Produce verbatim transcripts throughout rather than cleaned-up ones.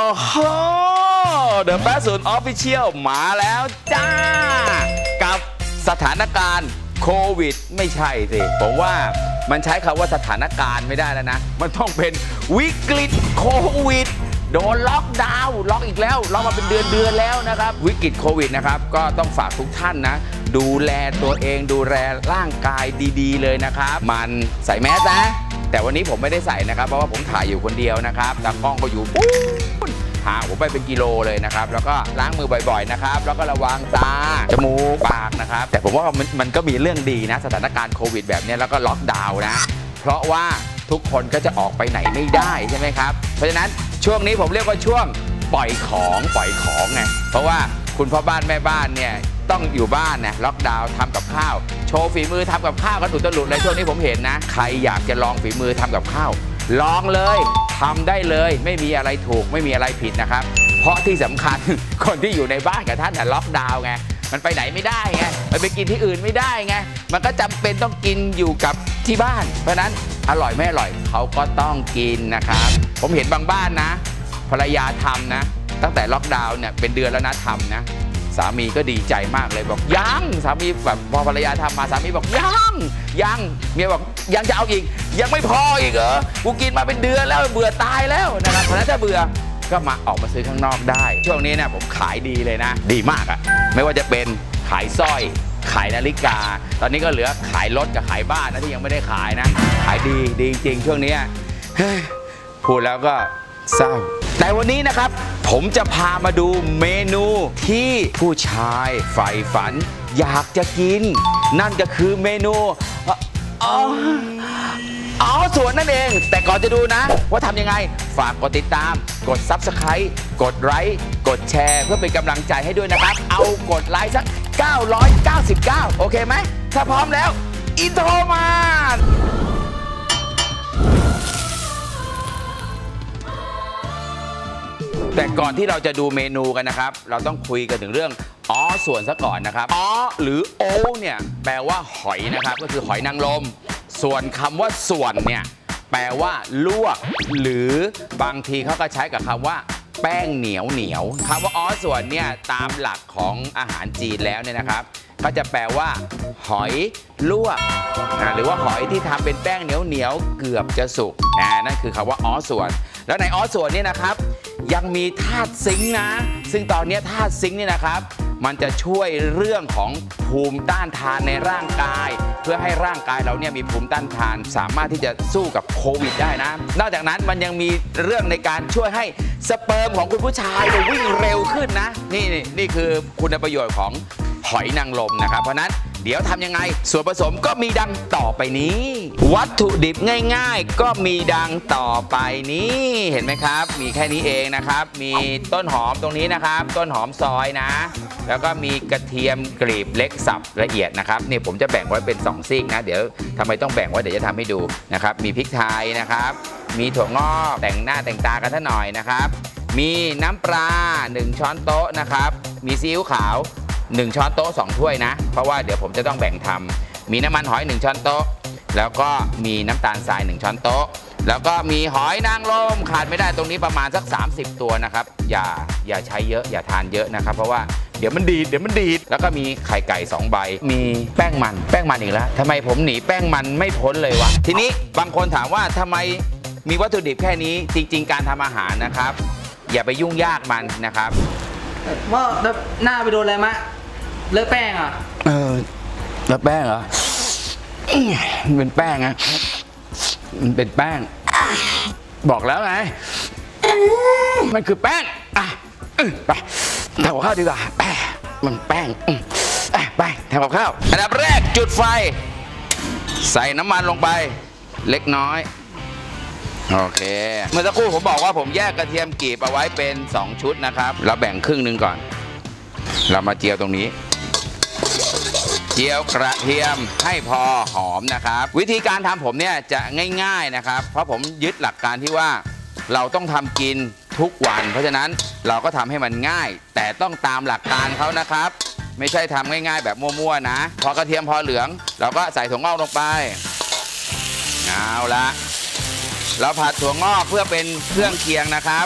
โห The Fast Food Official มาแล้วจ้ากับสถานการณ์โควิดไม่ใช่สิผมว่ามันใช้คำว่าสถานการณ์ไม่ได้แล้วนะมันต้องเป็นวิกฤตโควิดโดนล็อกดาวน์ล็อกอีกแล้วล็อกมาเป็นเดือนเดือนแล้วนะครับวิกฤตโควิดนะครับก็ต้องฝากทุกท่านนะดูแลตัวเองดูแลร่างกายดีๆเลยนะครับมันใส่แมสนะแต่วันนี้ผมไม่ได้ใส่นะครับเพราะว่าผมถ่ายอยู่คนเดียวนะครับตากล้องก็อยู่ปุ๊บห่างผมไปเป็นกิโลเลยนะครับแล้วก็ล้างมือบ่อยๆนะครับแล้วก็ระวังตาจมูกปากนะครับแต่ผมว่ามันมันก็มีเรื่องดีนะสถานการณ์โควิดแบบนี้แล้วก็ล็อกดาวน์นะเพราะว่าทุกคนก็จะออกไปไหนไม่ได้ใช่ไหมครับเพราะฉะนั้นช่วงนี้ผมเรียกว่าช่วงปล่อยของปล่อยของไงเพราะว่าคุณพ่อบ้านแม่บ้านเนี่ยต้องอยู่บ้านนะล็อกดาวน์ทำกับข้าวโชว์ฝีมือทำกับข้าวกันอุตลุดเลยช่วงนี้ผมเห็นนะใครอยากจะลองฝีมือทำกับข้าวลองเลยทำได้เลยไม่มีอะไรถูกไม่มีอะไรผิดนะครับเพราะที่สำคัญคนที่อยู่ในบ้านกับท่านล็อกดาวน์ไงมันไปไหนไม่ได้ไงมันไปกินที่อื่นไม่ได้ไงมันก็จำเป็นต้องกินอยู่กับที่บ้านเพราะนั้นอร่อยไม่อร่อยเขาก็ต้องกินนะครับผมเห็นบางบ้านนะภรรยาทำนะตั้งแต่ล็อกดาวน์เนี่ยเป็นเดือนแล้วนะทำนะสามีก็ดีใจมากเลยบอกยังสามีแบบพอภรรยาทำมาสามีบอกยังยังเมียบอกยังจะเอาอีกยังไม่พออีกเหรอกูกินมาเป็นเดือนแล้วเบื่อตายแล้วนะครับเพราะฉะนั้นถ้าเบื่อก็มาออกมาซื้อข้างนอกได้ช่วงนี้เนี่ยผมขายดีเลยนะดีมากอะไม่ว่าจะเป็นขายสร้อยขายนาฬิกาตอนนี้ก็เหลือขายรถกับขายบ้านนะที่ยังไม่ได้ขายนะขายดีดีจริงช่วงนี้พูดแล้วก็เศร้าแต่วันนี้นะครับผมจะพามาดูเมนูที่ผู้ชายใฝ่ฝันอยากจะกินนั่นก็คือเมนูอ๋ออ๋อส่วนนั่นเองแต่ก่อนจะดูนะว่าทำยังไงฝากกดติดตามกด ซับสไครบ์ กดไลค์กดแชร์เพื่อเป็นกำลังใจให้ด้วยนะครับเอากดไลค์สักเก้าร้อยเก้าสิบเก้าโอเคไหมถ้าพร้อมแล้วอินโทรมาแต่ก่อนที่เราจะดูเมนูกันนะครับเราต้องคุยกันถึงเรื่องอ๋อส่วนซะก่อนนะครับอ๋อหรือโอเนี่ยแปลว่าหอยนะครับก็คือหอยนางรมส่วนคำว่าส่วนเนี่ยแปลว่าลวกหรือบางทีเขาก็ใช้กับคำว่าแป้งเหนียวเหนียวคำว่าอ๋อส่วนเนี่ยตามหลักของอาหารจีนแล้วเนี่ยนะครับก็จะแปลว่าหอยลวกนะหรือว่าหอยที่ทำเป็นแป้งเหนียวเหนียวเกือบจะสุกนะนั่นคือคำว่าอ๋อส่วนแล้วในอ๋อส่วนนี่นะครับยังมีธาตุซิงค์นะซึ่งตอนนี้ธาตุซิงค์นี่นะครับมันจะช่วยเรื่องของภูมิต้านทานในร่างกายเพื่อให้ร่างกายเราเนี่ยมีภูมิต้านทานสามารถที่จะสู้กับโควิดได้นะนอกจากนั้นมันยังมีเรื่องในการช่วยให้สเปิร์มของคุณผู้ชายวิ่งเร็วขึ้นนะนี่นี่นี่คือคุณประโยชน์ของหอยนางรมนะครับเพราะนั้นเดี๋ยวทำยังไงส่วนผสมก็มีดังต่อไปนี้วัตถุดิบง่ายๆก็มีดังต่อไปนี้เห็นไหมครับมีแค่นี้เองนะครับมีต้นหอมตรงนี้นะครับต้นหอมซอยนะแล้วก็มีกระเทียมกรีบเล็กสับละเอียดนะครับนี่ผมจะแบ่งไว้เป็นสองซีกนะเดี๋ยวทำไมต้องแบ่งไว้เดี๋ยวจะทำให้ดูนะครับมีพริกไทยนะครับมีถั่วงอกแต่งหน้าแต่งตากันท่าหน่อยนะครับมีน้ำปลาหนึ่งช้อนโต๊ะนะครับมีซีอิ๊วขาวหนึ่งช้อนโต๊ะสองถ้วยนะเพราะว่าเดี๋ยวผมจะต้องแบ่งทำมีน้ำมันหอยหนึ่งช้อนโต๊ะแล้วก็มีน้ำตาลทรายหนึ่งช้อนโต๊ะแล้วก็มีหอยนางรมขาดไม่ได้ตรงนี้ประมาณสักสามสิบตัวนะครับอย่าอย่าใช้เยอะอย่าทานเยอะนะครับเพราะว่าเดี๋ยวมันดีดเดี๋ยวมันดีดแล้วก็มีไข่ไก่สองใบมีแป้งมันแป้งมันอีกแล้วทำไมผมหนีแป้งมันไม่พ้นเลยวะทีนี้บางคนถามว่าทำไมมีวัตถุดิบแค่นี้จริงๆการทำอาหารนะครับอย่าไปยุ่งยากมันนะครับว่าหน้าไปโดนอะไรมะเลอะแป้งอ่ะเออเลอะแป้งเหรอมันเป็นแป้งอะมันเป็นแป้งบอกแล้วไงมันคือแป้งอ่ะไปทำกับข้าวดีกว่าแป้งมันแป้งไปทำกับข้าวอันดับแรกจุดไฟใส่น้ำมันลงไปเล็กน้อยโอเคเมื่อสักครู่ผมบอกว่าผมแยกกระเทียมกรีบเอาไว้เป็นสองชุดนะครับเราแบ่งครึ่งหนึ่งก่อนเรามาเจียวตรงนี้เจียวกระเทียมให้พอหอมนะครับวิธีการทำผมเนี่ยจะง่ายๆนะครับเพราะผมยึดหลักการที่ว่าเราต้องทำกินทุกวันเพราะฉะนั้นเราก็ทำให้มันง่ายแต่ต้องตามหลักการเขานะครับไม่ใช่ทำง่ายๆแบบมั่วๆนะพอกระเทียมพอเหลืองเราก็ใส่ถั่วงอกลงไปเอาละเราผัดถั่วงอกเพื่อเป็นเครื่องเคียงนะครับ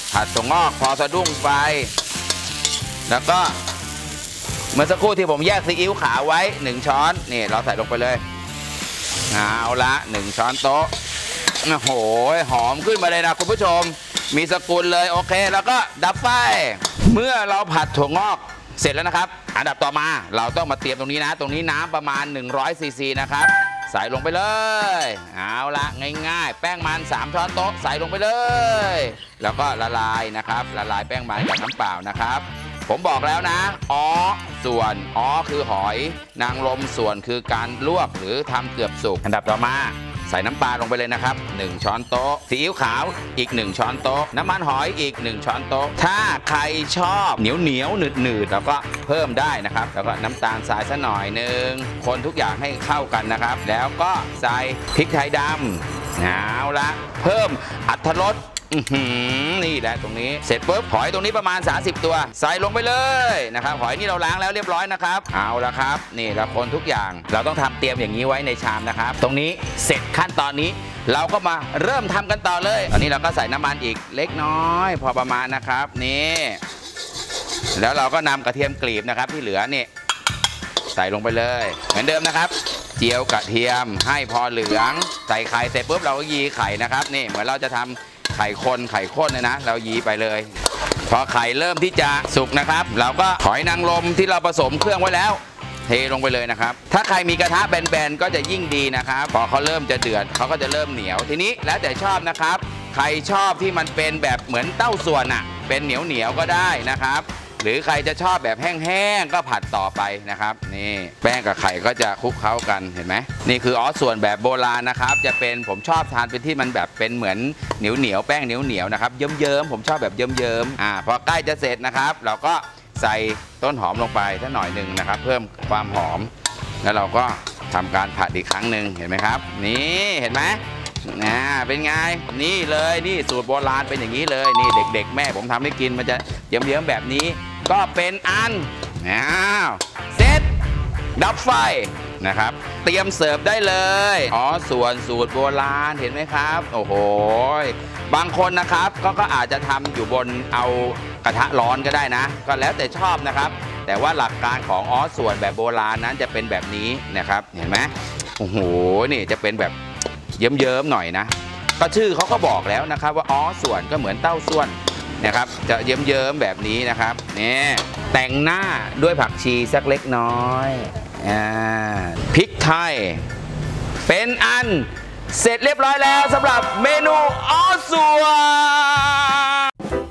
ผัดถั่วงอกพอสะดุ้งไฟแล้วก็เมื่อสักครู่ที่ผมแยกซีอิ๊วขาวไว้หนึ่งช้อนนี่เราใส่ลงไปเลยเอาละหนึ่งช้อนโต๊ะโอ้โหหอมขึ้นมาเลยนะคุณผู้ชมมีสกุลเลยโอเคแล้วก็ดับไฟเมื่อเราผัดถั่วงอกเสร็จแล้วนะครับอันดับต่อมาเราต้องมาเตรียมตรงนี้นะตรงนี้น้ำประมาณหนึ่งร้อยซีซีนะครับใส่ลงไปเลยเอาละง่ายๆแป้งมันสามช้อนโต๊ะใส่ลงไปเลยแล้วก็ละลายนะครับละลายแป้งมันกับน้ำเปล่านะครับผมบอกแล้วนะอ๋อส่วนอ๋อคือหอยนางรมส่วนคือการลวกหรือทำเกือบสุกอันดับต่อมาใส่น้ำปลาลงไปเลยนะครับหนึ่งช้อนโต๊ะซีอิ๊วขาวอีกหนึ่งช้อนโต๊ะน้ำมันหอยอีกหนึ่งช้อนโต๊ะถ้าใครชอบเหนียวเหนียวหนืดหนืดแล้วก็เพิ่มได้นะครับแล้วก็น้ำตาลทรายสักหน่อยหนึ่งคนทุกอย่างให้เข้ากันนะครับแล้วก็ใส่พริกไทยดำเอาละเพิ่มอรรถรสนี่แหละตรงนี้เสร็จปุ๊บหอยตรงนี้ประมาณสามสิบตัวใส่ลงไปเลยนะครับหอยนี่เราล้างแล้วเรียบร้อยนะครับเอาละครับนี่เราคนทุกอย่างเราต้องทำเตรียมอย่างนี้ไว้ในชามนะครับตรงนี้เสร็จขั้นตอนนี้เราก็มาเริ่มทำกันต่อเลยตอนนี้เราก็ใส่น้ำมันอีกเล็กน้อยพอประมาณนะครับนี่แล้วเราก็นำกระเทียมกลีบนะครับที่เหลือนี่ใส่ลงไปเลยเหมือนเดิมนะครับเจียวกระเทียมให้พอเหลืองใส่ไข่เสร็จปุ๊บเราก็ยีไข่นะครับนี่เหมือนเราจะทำไข่คนไข่ข้นเลยนะเรายีไปเลยพอไข่เริ่มที่จะสุกนะครับเราก็หอยนางรมที่เราผสมเครื่องไว้แล้วเทลงไปเลยนะครับถ้าใครมีกระทะแบนๆก็จะยิ่งดีนะครับพอเขาเริ่มจะเดือดเขาก็จะเริ่มเหนียวทีนี้แล้วแต่ชอบนะครับใครชอบที่มันเป็นแบบเหมือนเต้าส่วนอ่ะเป็นเหนียวเหนียวก็ได้นะครับหรือใครจะชอบแบบแห้งๆก็ผัดต่อไปนะครับนี่แป้งกับไข่ก็จะคลุกเคล้ากันเห็นไหมนี่คืออ๋อส่วนแบบโบราณนะครับจะเป็นผมชอบทานเป็นที่มันแบบเป็นเหมือนเหนียวเหนียวแป้งเหนียวเหนียวนะครับเยิ้มๆผมชอบแบบเยิ้มๆอ่าพอใกล้จะเสร็จนะครับเราก็ใส่ต้นหอมลงไปสักหน่อยหนึ่งนะครับเพิ่มความหอมแล้วเราก็ทำการผัดอีกครั้งหนึ่งเห็นไหมครับนี่เห็นไหมนะเป็นไงนี่เลยนี่สูตรโบราณเป็นอย่างนี้เลยนี่เด็กๆแม่ผมทำให้กินมันจะเยิ้มๆแบบนี้ก็เป็นอันอ้าวเสร็จดับไฟนะครับเตรียมเสิร์ฟได้เลยอ๋อส่วนสูตรโบราณเห็นไหมครับโอ้โหบางคนนะครับก็ก็อาจจะทำอยู่บนเอากระทะร้อนก็ได้นะก็แล้วแต่ชอบนะครับแต่ว่าหลักการของอ๋อส่วนแบบโบราณนั้นจะเป็นแบบนี้นะครับเห็นไหมโอ้โหนี่จะเป็นแบบเยิ้มๆหน่อยนะก็ชื่อเขาก็บอกแล้วนะครับว่าอ๋อส่วนก็เหมือนเต้าส่วนนะครับจะเยิ้มๆแบบนี้นะครับนี่แต่งหน้าด้วยผักชีสักเล็กน้อยอ่าพริกไทยเป็นอันเสร็จเรียบร้อยแล้วสำหรับเมนูอ๋อส่วน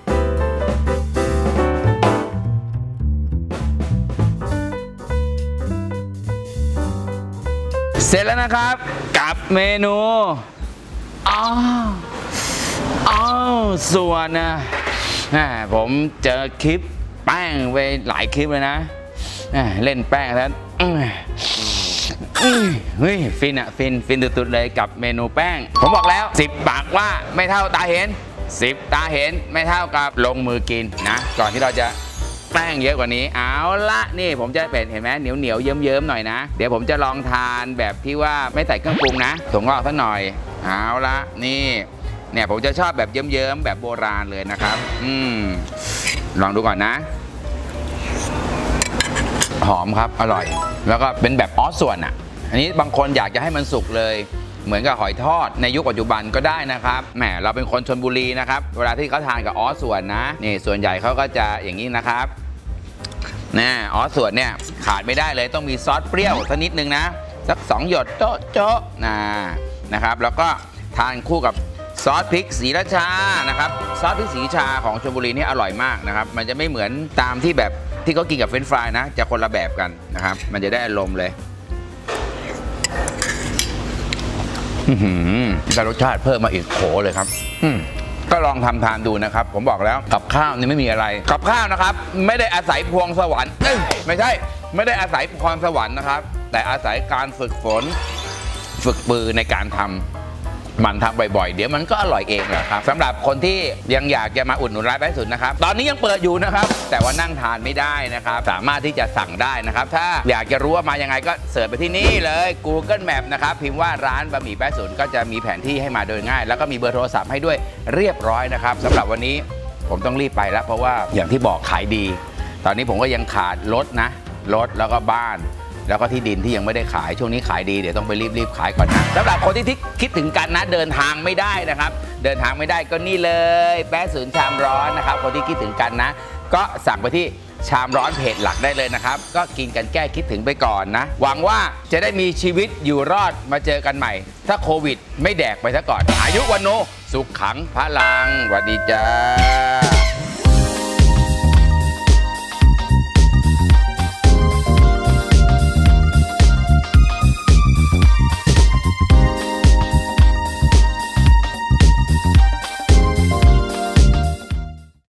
เสร็จแล้วนะครับกับเมนูอ๋ออ๋อส่วนนะผมเจอคลิปแป้งไปหลายคลิปเลยนะเล่นแป้งแล้วเฮ้ยฟินอะฟินฟินตุดๆเลยกับเมนูแป้งผมบอกแล้วสิบปากว่าไม่เท่าตาเห็นสิบตาเห็นไม่เท่ากับลงมือกินนะก่อนที่เราจะแป้งเยอะกว่านี้เอาละนี่ผมจะเป็นเห็นไหมเหนียวเหนียวเยิ้มเยิ้มหน่อยนะเดี๋ยวผมจะลองทานแบบที่ว่าไม่ใส่เครื่องปรุงนะถั่วงอกสักหน่อยเอาละนี่เนี่ยผมจะชอบแบบเยิ้มๆแบบโบราณเลยนะครับอืมลองดูก่อนนะหอมครับอร่อยแล้วก็เป็นแบบอ๋อส่วนอ่ะอันนี้บางคนอยากจะให้มันสุกเลยเหมือนกับหอยทอดในยุคปัจจุบันก็ได้นะครับแหมเราเป็นคนชลบุรีนะครับเวลาที่เขาทานกับอ๋อส่วนนะนี่ส่วนใหญ่เขาก็จะอย่างนี้นะครับนะอ๋อส่วนเนี่ยขาดไม่ได้เลยต้องมีซอสเปรี้ยวสักนิดนึงนะสักสองหยดโจ๊ะโจ๊ะนะนะครับแล้วก็ทานคู่กับซอสพริกศรีราชานะครับซอสพริกศรีราชาของชลบุรีนี่อร่อยมากนะครับมันจะไม่เหมือนตามที่แบบที่เขากินกับเฟรนช์ฟรายนะจะคนละแบบกันนะครับมันจะได้อารมณ์เลยได้รสชาติเพิ่มมาอีกโขเลยครับก็ลองทำทานดูนะครับผมบอกแล้วกับข้าวนี่ไม่มีอะไรกับข้าวนะครับไม่ได้อาศัยพรสวรรค์ไม่ใช่ไม่ได้อาศัยพรสวรรค์นะครับแต่อาศัยการฝึกฝนฝึกมือในการทำมันทำบ่อยๆเดี๋ยวมันก็อร่อยเองแหละครับสำหรับคนที่ยังอยากจะมาอุดหนุนร้านแป๊ะสุดนะครับตอนนี้ยังเปิดอยู่นะครับแต่ว่านั่งทานไม่ได้นะครับสามารถที่จะสั่งได้นะครับถ้าอยากจะรู้ว่ามายังไงก็เสิร์ชไปที่นี่เลย Google Map นะครับพิมพ์ว่าร้านบะหมี่แป๊ะสุดก็จะมีแผนที่ให้มาโดยง่ายแล้วก็มีเบอร์โทรศัพท์ให้ด้วยเรียบร้อยนะครับสำหรับวันนี้ผมต้องรีบไปแล้วเพราะว่าอย่างที่บอกขายดีตอนนี้ผมก็ยังขาดรถนะรถแล้วก็บ้านแล้วก็ที่ดินที่ยังไม่ได้ขายช่วงนี้ขายดีเดี๋ยวต้องไปรีบๆขายก่อนนะสำหรับคนที่คิดถึงกันนะเดินทางไม่ได้นะครับเดินทางไม่ได้ก็นี่เลยแป๊ะศูนย์ชามร้อนนะครับคนที่คิดถึงกันนะก็สั่งไปที่ชามร้อนเพจหลักได้เลยนะครับก็กินกันแก้คิดถึงไปก่อนนะหวังว่าจะได้มีชีวิตอยู่รอดมาเจอกันใหม่ถ้าโควิดไม่แดกไปซะก่อนอายุวันโนสุขขังพลังสวัสดีจ้า